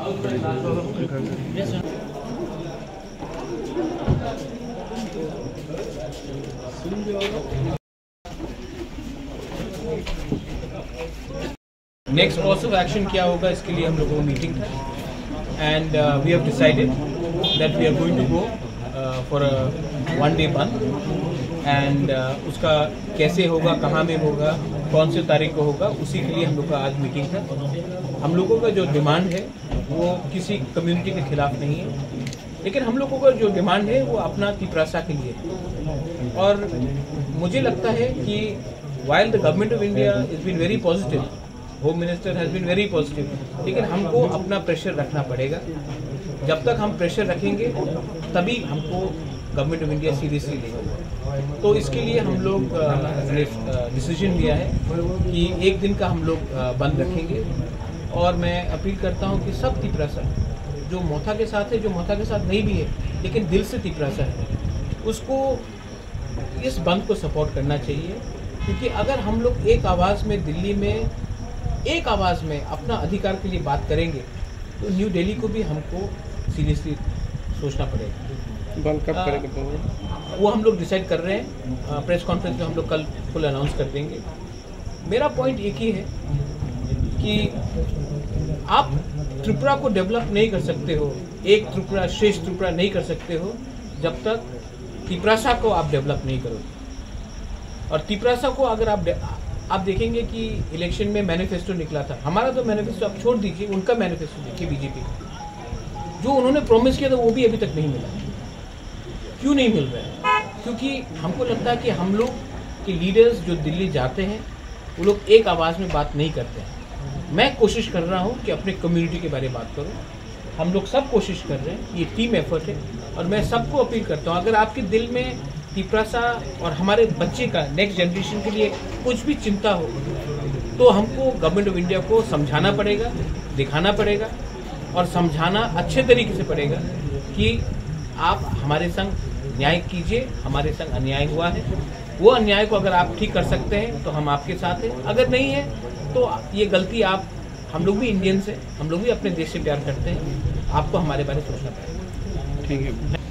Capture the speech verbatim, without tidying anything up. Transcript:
Next course of action क्या होगा, इसके लिए हम लोगों को मीटिंग था and we have decided that we are going to go for a one day bandh and उसका कैसे होगा, कहाँ में होगा, कौन से तारीख को होगा, उसी के लिए हम लोग का आज मीटिंग था। हम लोगों का जो डिमांड है वो किसी कम्युनिटी के खिलाफ नहीं है, लेकिन हम लोगों का जो डिमांड है वो अपना तिपरासा के लिए है। और मुझे लगता है कि while the government of India is been very positive, home minister has been very positive, लेकिन हमको अपना प्रेशर रखना पड़ेगा। जब तक हम प्रेशर रखेंगे तभी हमको गवर्नमेंट ऑफ इंडिया सीरियसली लेगा। तो इसके लिए हम लोग डिसीजन लिया है कि एक दिन का हम लोग बंद रखेंगे। और मैं अपील करता हूं कि सब तिपरासा जो मोथा के साथ है, जो मोथा के साथ नहीं भी है लेकिन दिल से तिपरासा है, उसको इस बंद को सपोर्ट करना चाहिए। क्योंकि अगर हम लोग एक आवाज़ में दिल्ली में एक आवाज़ में अपना अधिकार के लिए बात करेंगे तो न्यू दिल्ली को भी हमको सीरियसली सोचना पड़ेगा। बंद कब करेंगे? वो हम लोग डिसाइड कर रहे हैं, प्रेस कॉन्फ्रेंस में हम लोग कल फुल अनाउंस कर देंगे। मेरा पॉइंट एक ही है कि आप त्रिपुरा को डेवलप नहीं कर सकते हो, एक त्रिपुरा श्रेष्ठ त्रिपुरा नहीं कर सकते हो जब तक तिपरासा को आप डेवलप नहीं करोगे। और तिपरासा को अगर आप आप देखेंगे कि इलेक्शन में मैनिफेस्टो निकला था, हमारा तो मैनिफेस्टो आप छोड़ दीजिए, उनका मैनिफेस्टो देखिए बीजेपी का, जो उन्होंने प्रॉमिस किया था वो भी अभी तक नहीं मिला। क्यों नहीं मिल रहा है? क्योंकि हमको लगता है कि हम लोग के लीडर्स जो दिल्ली जाते हैं वो लोग एक आवाज़ में बात नहीं करते हैं। मैं कोशिश कर रहा हूँ कि अपने कम्युनिटी के बारे में बात करूँ, हम लोग सब कोशिश कर रहे हैं, ये टीम एफर्ट है। और मैं सबको अपील करता हूँ, अगर आपके दिल में तिपरासा और हमारे बच्चे का नेक्स्ट जनरेशन के लिए कुछ भी चिंता हो तो हमको गवर्नमेंट ऑफ इंडिया को समझाना पड़ेगा, दिखाना पड़ेगा और समझाना अच्छे तरीके से पड़ेगा कि आप हमारे संग न्याय कीजिए, हमारे संग अन्याय हुआ है, वो अन्याय को अगर आप ठीक कर सकते हैं तो हम आपके साथ हैं, अगर नहीं है तो ये गलती आप, हम लोग भी इंडियंस हैं, हम लोग भी अपने देश से प्यार करते हैं, आपको हमारे बारे में सोचना पड़ेगा। ठीक है।